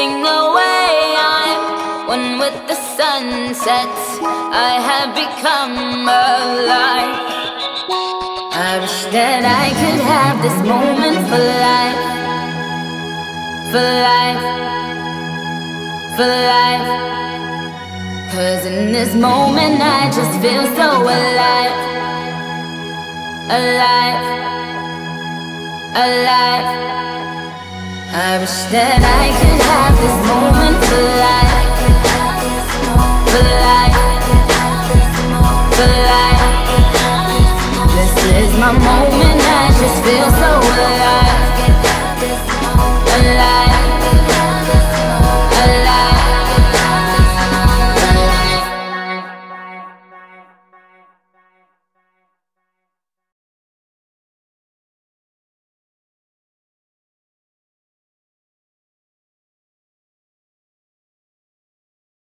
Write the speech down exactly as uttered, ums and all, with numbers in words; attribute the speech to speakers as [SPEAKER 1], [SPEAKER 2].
[SPEAKER 1] drifting away. I'm one with the sunset. I have become alive. I wish that I could have this moment for life, for life, for life. Cause in this moment I just feel so alive, alive, alive. I wish that I could have this moment for life, for life, for life. This is my moment, I just feel so alive.